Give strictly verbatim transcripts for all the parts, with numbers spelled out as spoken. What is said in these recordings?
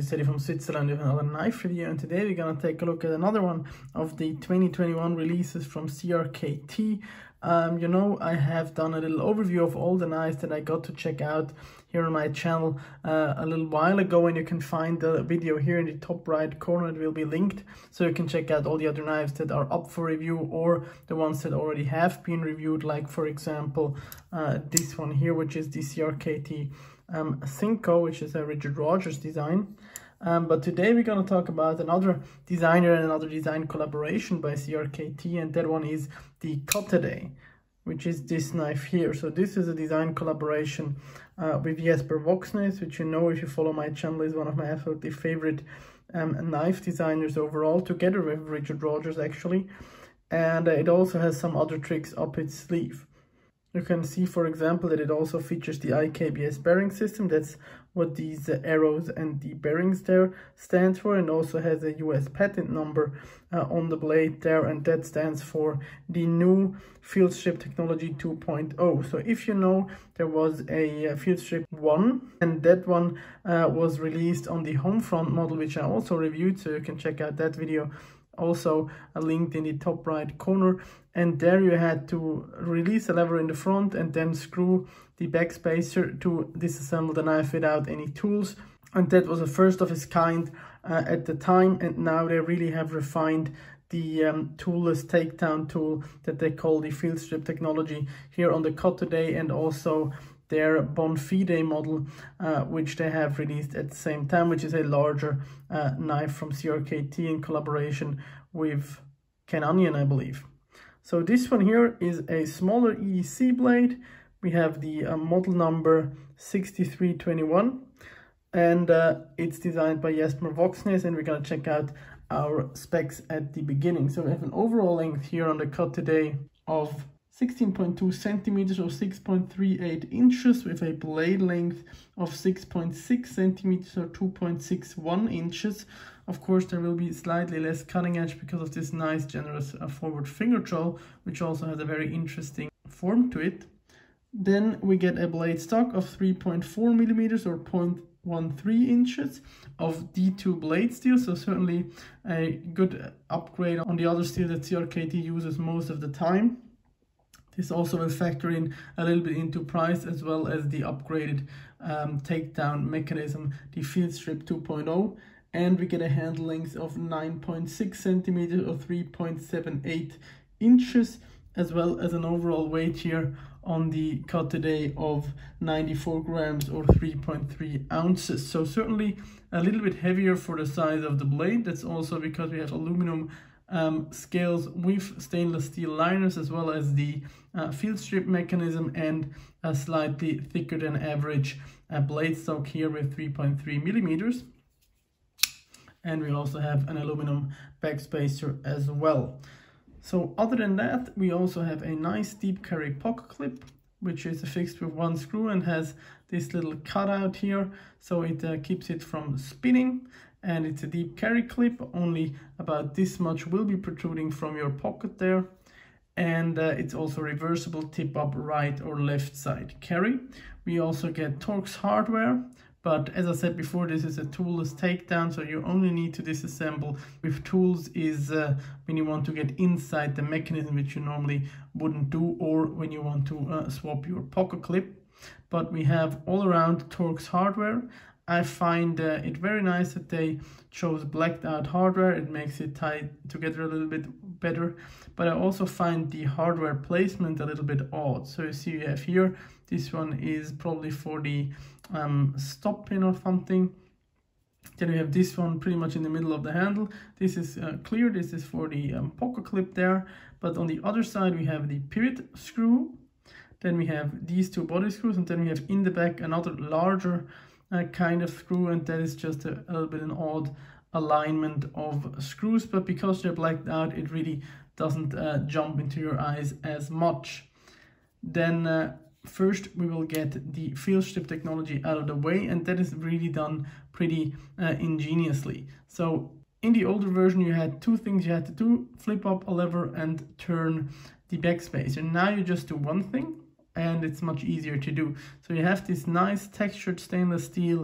is Teddy from Switzerland with another knife review, and today we're gonna take a look at another one of the twenty twenty-one releases from C R K T. Um, you know, I have done a little overview of all the knives that I got to check out here on my channel uh, a little while ago, and you can find the video here in the top right corner. It will be linked, so you can check out all the other knives that are up for review or the ones that already have been reviewed, like for example uh, this one here, which is the C R K T um, Cinco, which is a Richard Rogers design. Um, but today we're going to talk about another designer and another design collaboration by C R K T, and that one is the Cutterday, which is this knife here. So this is a design collaboration uh, with Jesper Voxnes, which, you know, if you follow my channel, is one of my absolutely favorite um, knife designers overall, together with Richard Rogers actually. And uh, it also has some other tricks up its sleeve. You can see, for example, that it also features the I K B S bearing system. That's what these uh, arrows and the bearings there stand for, and also has a U S patent number uh, on the blade there, and that stands for the new Field Strip Technology two point oh. So if you know, there was a uh, Field Strip one, and that one uh, was released on the Homefront model, which I also reviewed, so you can check out that video, also uh, linked in the top right corner. And there you had to release a lever in the front and then screw the back spacer to disassemble the knife without any tools. And that was a first of its kind uh, at the time, and now they really have refined the um, toolless takedown tool that they call the Field Strip Technology here on the Cutterday, and also their Bonfide model, uh, which they have released at the same time, which is a larger uh, knife from C R K T in collaboration with Ken Onion, I believe. So this one here is a smaller E D C blade. We have the uh, model number sixty-three twenty-one, and uh, it's designed by Jesper Voxnes, and we're gonna check out our specs at the beginning. So we have an overall length here on the Cutterday of sixteen point two centimeters or six point three eight inches, with a blade length of six point six centimeters or two point six one inches. Of course, there will be slightly less cutting edge because of this nice generous uh, forward finger troll, which also has a very interesting form to it. Then we get a blade stock of three point four millimeters or zero point one three inches of D two blade steel, so certainly a good upgrade on the other steel that C R K T uses most of the time. This also will factor in a little bit into price, as well as the upgraded um, takedown mechanism, the Field Strip two point oh, and we get a handle length of nine point six centimeters or three point seven eight inches, as well as an overall weight here on the Cutterday of ninety-four grams or three point three ounces. So certainly a little bit heavier for the size of the blade. That's also because we have aluminum um, scales with stainless steel liners, as well as the uh, field strip mechanism, and a slightly thicker than average uh, blade stock here with three point three millimeters. And we also have an aluminum backspacer as well. So other than that, we also have a nice deep carry pocket clip, which is fixed with one screw and has this little cutout here, so it uh, keeps it from spinning. And it's a deep carry clip, only about this much will be protruding from your pocket there. And uh, it's also reversible tip up right or left side carry. We also get Torx hardware, but as I said before, this is a toolless takedown, so you only need to disassemble with tools is uh, when you want to get inside the mechanism, which you normally wouldn't do, or when you want to uh, swap your pocket clip. But we have all around Torx hardware. I find uh, it very nice that they chose blacked out hardware. It makes it tie together a little bit better, but I also find the hardware placement a little bit odd. So you see, you have here, this one is probably for the um, stop pin or something. Then we have this one pretty much in the middle of the handle. This is uh, clear, this is for the um, pocket clip there. But on the other side we have the pivot screw. Then we have these two body screws, and then we have in the back another larger uh, kind of screw, and that is just a, a little bit an odd alignment of screws, but because they're blacked out, it really doesn't uh, jump into your eyes as much. Then uh, first we will get the Field Strip Technology out of the way, and that is really done pretty uh, ingeniously. So in the older version you had two things you had to do: flip up a lever and turn the backspacer. And now you just do one thing, and it's much easier to do. So you have this nice textured stainless steel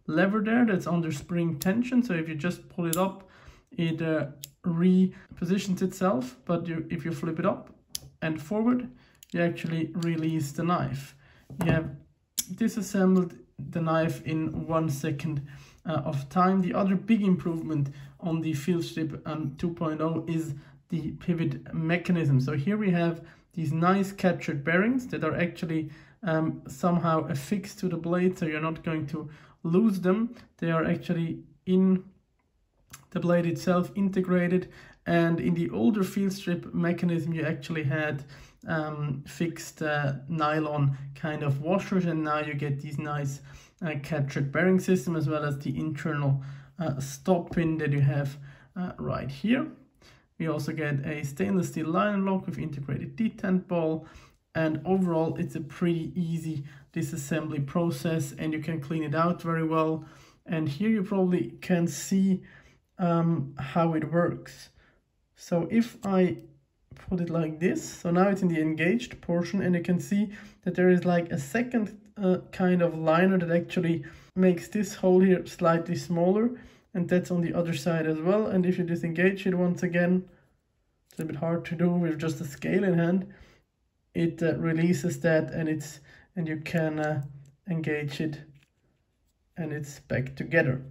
lever there that's under spring tension. So if you just pull it up, it uh, repositions itself. But you, if you flip it up and forward, you actually release the knife. You have disassembled the knife in one second uh, of time. The other big improvement on the Fieldstrip um, two point oh is the pivot mechanism. So here we have these nice captured bearings that are actually um, somehow affixed to the blade, so you're not going to lose them. They are actually in the blade itself integrated, and in the older Fieldstrip mechanism you actually had um, fixed uh, nylon kind of washers, and now you get these nice uh, captured bearing system, as well as the internal uh, stop pin that you have uh, right here. We also get a stainless steel liner lock with integrated detent ball, and overall it's a pretty easy disassembly process and you can clean it out very well. And here you probably can see um, how it works. So if I put it like this, so now it's in the engaged portion, and you can see that there is like a second uh, kind of liner that actually makes this hole here slightly smaller, and that's on the other side as well. And if you disengage it once again, it's a bit hard to do with just a scale in hand, it uh, releases that, and it's and you can uh, engage it and it's back together.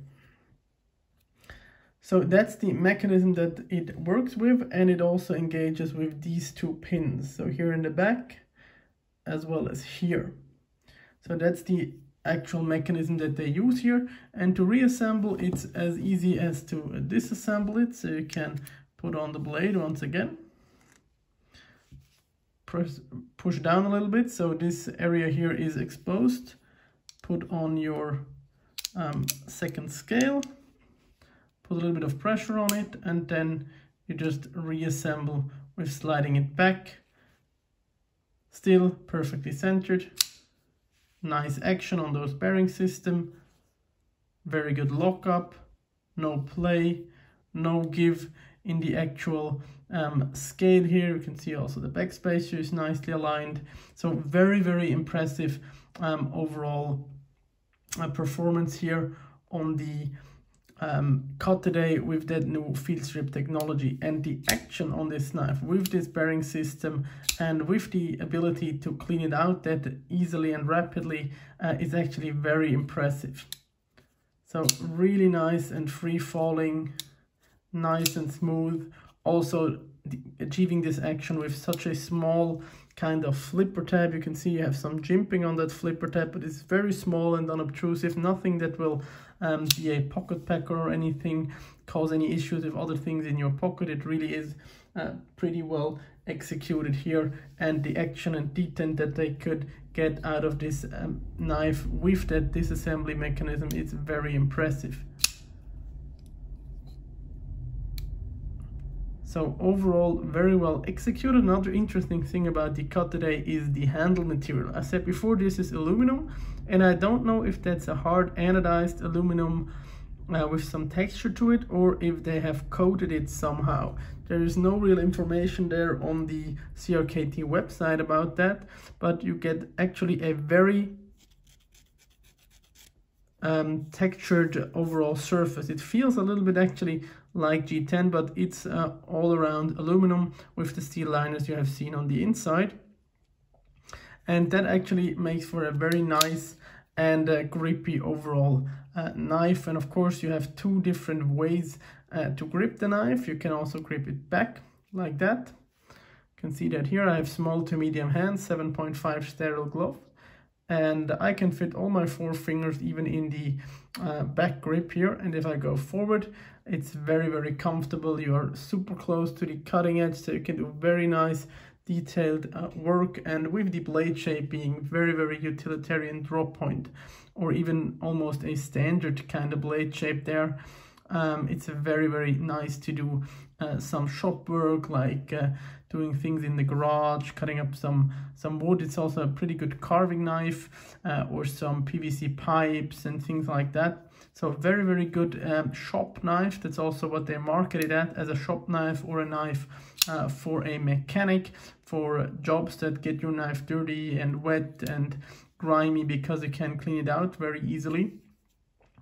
So that's the mechanism that it works with, and it also engages with these two pins, so here in the back as well as here. So that's the actual mechanism that they use here, and to reassemble it's as easy as to disassemble it. So you can put on the blade once again, press, push down a little bit so this area here is exposed, put on your um, second scale, put a little bit of pressure on it, and then you just reassemble with sliding it back. Still perfectly centered. Nice action on those bearing system. Very good lockup. No play, no give in the actual um, scale here. You can see also the backspacer is nicely aligned. So very, very impressive um, overall uh, performance here on the Um, Cutterday with that new Fieldstrip technology. And the action on this knife with this bearing system and with the ability to clean it out that easily and rapidly uh, is actually very impressive. So really nice and free falling, nice and smooth. Also the, achieving this action with such a small kind of flipper tab. You can see you have some jimping on that flipper tab, but it's very small and unobtrusive, nothing that will um, be a pocket packer or anything, cause any issues with other things in your pocket. It really is uh, pretty well executed here, and the action and detent that they could get out of this um, knife with that disassembly mechanism is very impressive. So overall, very well executed. Another interesting thing about the Cutterday is the handle material. I said before, this is aluminum, and I don't know if that's a hard anodized aluminum uh, with some texture to it, or if they have coated it somehow. There is no real information there on the C R K T website about that, but you get actually a very um, textured overall surface. It feels a little bit actually like G ten, but it's uh, all around aluminum with the steel liners you have seen on the inside, and that actually makes for a very nice and uh, grippy overall uh, knife. And of course you have two different ways uh, to grip the knife. You can also grip it back like that. You can see that here I have small to medium hands, seven point five sterile glove, and I can fit all my four fingers even in the uh, back grip here. And if I go forward, it's very, very comfortable. You are super close to the cutting edge, so you can do very nice detailed uh, work. And with the blade shape being very, very utilitarian drop point, or even almost a standard kind of blade shape there, um, it's very, very nice to do uh, some shop work, like uh, doing things in the garage, cutting up some some wood. It's also a pretty good carving knife, uh, or some P V C pipes and things like that. So very, very good um, shop knife. That's also what they market it at, as a shop knife or a knife uh, for a mechanic, for jobs that get your knife dirty and wet and grimy, because you can clean it out very easily.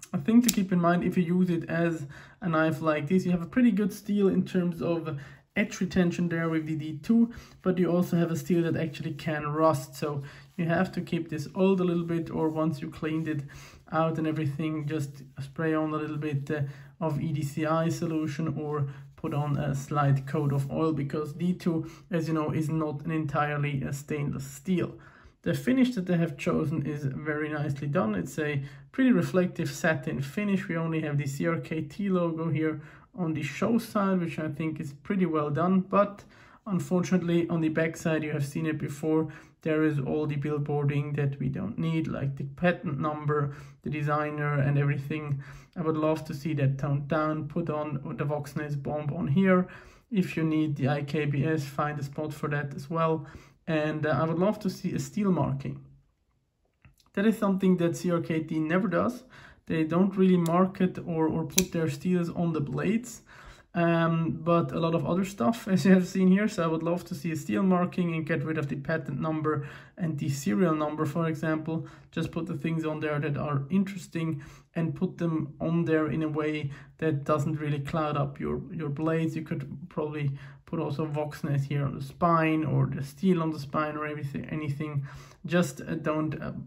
a thing to keep in mind if you use it as a knife like this, you have a pretty good steel in terms of edge retention there with the D two, but you also have a steel that actually can rust, so you have to keep this oiled a little bit, or once you cleaned it out and everything, just spray on a little bit uh, of E D C I solution or put on a slight coat of oil, because D two, as you know, is not an entirely a stainless steel. The finish that they have chosen is very nicely done. It's a pretty reflective satin finish. We only have the C R K T logo here on the show side, which I think is pretty well done, but unfortunately on the back side, you have seen it before, there is all the billboarding that we don't need, like the patent number, the designer and everything. I would love to see that toned down, put on the Voxnaes bomb on here. If you need the I K B S, find a spot for that as well. And uh, I would love to see a steel marking. That is something that C R K T never does. They don't really market or, or put their steels on the blades, um, but a lot of other stuff, as you have seen here. So I would love to see a steel marking and get rid of the patent number and the serial number, for example. Just put the things on there that are interesting and put them on there in a way that doesn't really cloud up your, your blades. You could probably put also Voxnaes here on the spine, or the steel on the spine, or everything, anything. Just uh, don't uh,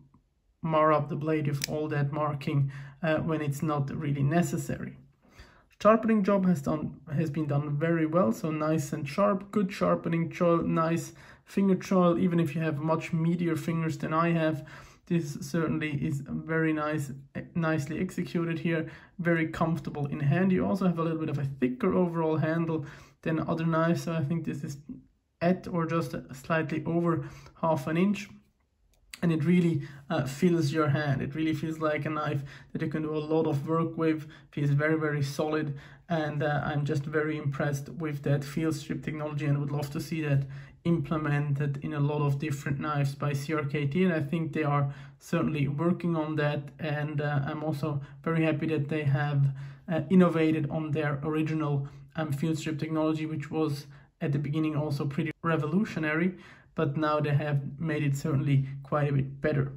mar up the blade with all that marking uh, when it's not really necessary. Sharpening job has done has been done very well, so nice and sharp, good sharpening choil, nice finger choil. Even if you have much meatier fingers than I have, this certainly is very nice, nicely executed here, very comfortable in hand. You also have a little bit of a thicker overall handle than other knives, so I think this is at or just slightly over half an inch. And it really uh, fills your hand. It really feels like a knife that you can do a lot of work with. Feels very, very solid. And uh, I'm just very impressed with that field strip technology, and would love to see that implemented in a lot of different knives by C R K T. And I think they are certainly working on that. And uh, I'm also very happy that they have uh, innovated on their original um, field strip technology, which was at the beginning also pretty revolutionary. But now they have made it certainly quite a bit better.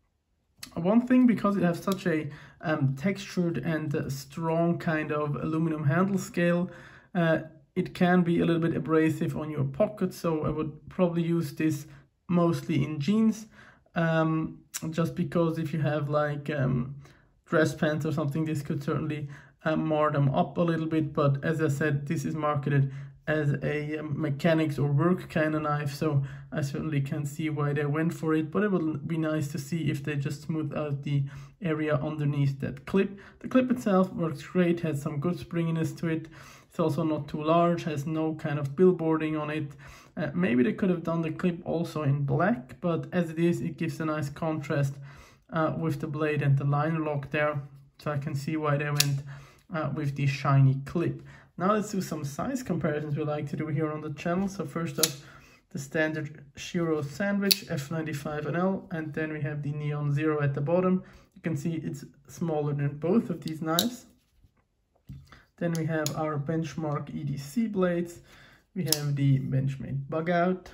One thing, because it has such a um, textured and uh, strong kind of aluminum handle scale, uh, it can be a little bit abrasive on your pocket, so I would probably use this mostly in jeans, um, just because if you have like um, dress pants or something, this could certainly uh, mar them up a little bit. But as I said, this is marketed as a um, mechanics or work kind of knife, so I certainly can see why they went for it. But it would be nice to see if they just smooth out the area underneath that clip. The clip itself works great, has some good springiness to it. It's also not too large, has no kind of billboarding on it. Uh, maybe they could have done the clip also in black, but as it is, it gives a nice contrast uh, with the blade and the liner lock there, so I can see why they went uh, with the shiny clip. Now let's do some size comparisons we like to do here on the channel. So first up, the standard Shiro sandwich F ninety-five N L, and then we have the Neon Zero at the bottom. You can see it's smaller than both of these knives. Then we have our Benchmark E D C blades. We have the Benchmade Bug Out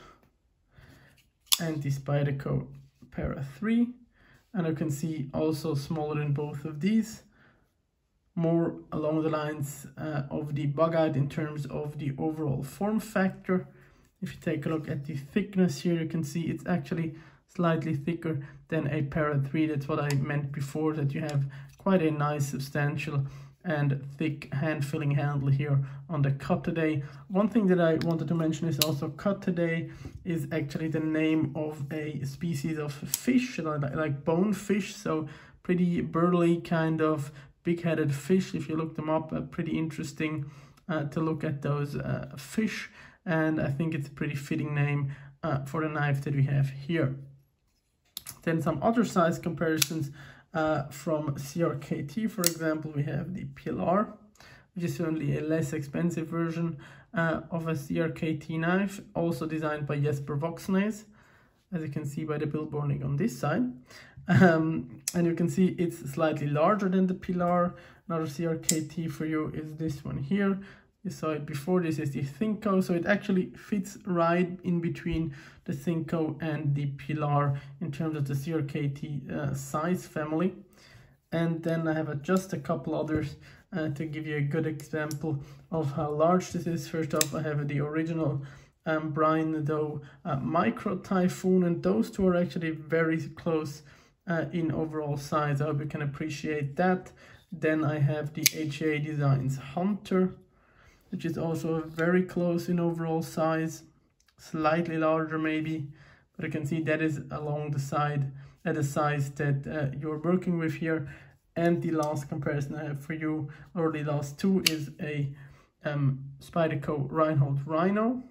and the Spyderco Para three. And you can see also smaller than both of these. More along the lines uh, of the Bug Out in terms of the overall form factor. If you take a look at the thickness here, you can see it's actually slightly thicker than a Para three. That's what I meant before, that you have quite a nice, substantial and thick hand-filling handle here on the Cut Today. One thing that I wanted to mention is also Cut Today is actually the name of a species of fish, like bonefish, so pretty burly kind of big-headed fish. If you look them up, uh, pretty interesting uh, to look at those uh, fish, and I think it's a pretty fitting name uh, for the knife that we have here. Then some other size comparisons uh, from C R K T. For example, we have the Pilar, which is certainly a less expensive version uh, of a C R K T knife, also designed by Jesper Voxnaes, as you can see by the billboarding on this side. Um, and you can see it's slightly larger than the Pilar. Another C R K T for you is this one here. You saw it before. This is the Thinco, so it actually fits right in between the Thinco and the Pilar in terms of the C R K T uh, size family. And then I have just a couple others uh, to give you a good example of how large this is. First off, I have the original um, Brian Nadeau uh, Micro Typhoon, and those two are actually very close uh, in overall size. I hope you can appreciate that. Then I have the H A Designs Hunter, which is also very close in overall size, slightly larger maybe, but you can see that is along the side at a size that uh, you're working with here. And the last comparison I have for you, or the last two, is a um, Spyderco Reinhold Rhino,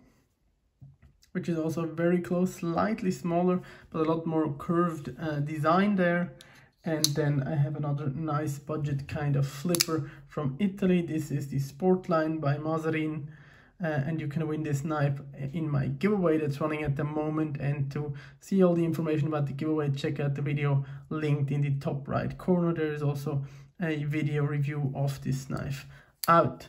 which is also very close, slightly smaller, but a lot more curved uh, design there. And then I have another nice budget kind of flipper from Italy. This is the Sportline by Mazarin. Uh, and you can win this knife in my giveaway that's running at the moment. And to see all the information about the giveaway, check out the video linked in the top right corner. There is also a video review of this knife out.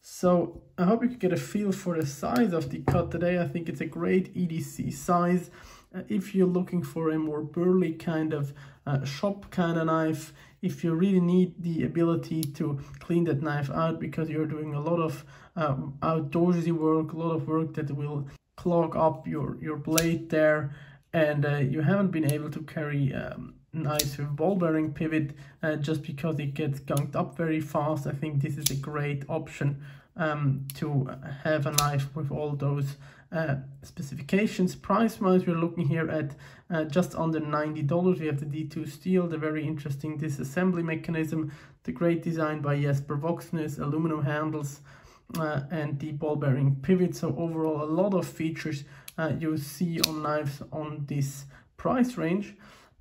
So I hope you could get a feel for the size of the cut today. I think it's a great E D C size. Uh, if you're looking for a more burly kind of uh, shop kind of knife, if you really need the ability to clean that knife out because you're doing a lot of uh, outdoorsy work, a lot of work that will clog up your, your blade there, and uh, you haven't been able to carry um, knives with ball bearing pivot uh, just because it gets gunked up very fast, I think this is a great option um, to have a knife with all those uh, specifications. Price wise, we're looking here at uh, just under ninety dollars. We have the D two steel, the very interesting disassembly mechanism, the great design by Jesper Voxnes, aluminum handles, uh, and the ball bearing pivot. So overall, a lot of features uh, you see on knives on this price range.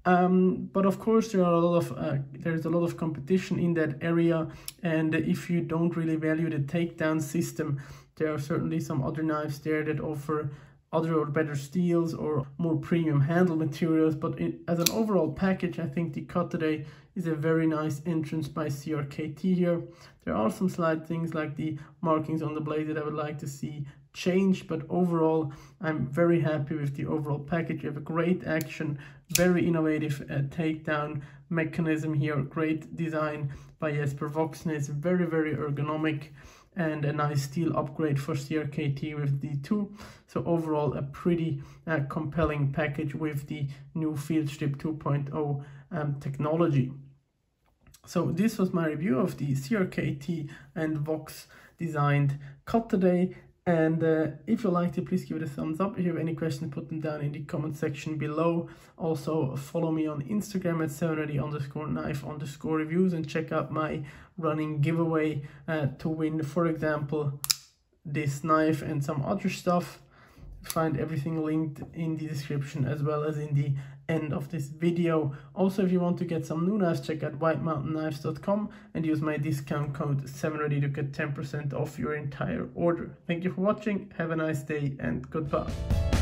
Um, but of course, there are a lot of uh, there's a lot of competition in that area, and if you don't really value the takedown system, there are certainly some other knives there that offer other or better steels or more premium handle materials. But it, as an overall package, I think the cut today is a very nice entrance by C R K T here. There are some slight things like the markings on the blade that I would like to see change, but overall I'm very happy with the overall package. You have a great action, very innovative uh, takedown mechanism here, great design by Jesper Voxnes, very very ergonomic, and a nice steel upgrade for C R K T with D two. So overall a pretty uh, compelling package with the new Fieldstrip two point oh um, technology. So this was my review of the C R K T and Vox designed cut today. And uh, if you liked it, please give it a thumbs up. If you have any questions, put them down in the comment section below. Also, follow me on Instagram at seven ready underscore knife underscore reviews, and check out my running giveaway uh, to win, for example, this knife and some other stuff. Find everything linked in the description as well as in the end of this video. Also, if you want to get some new knives, check out white mountain knives dot com and use my discount code seven ready to get ten percent off your entire order. Thank you for watching, have a nice day, and goodbye.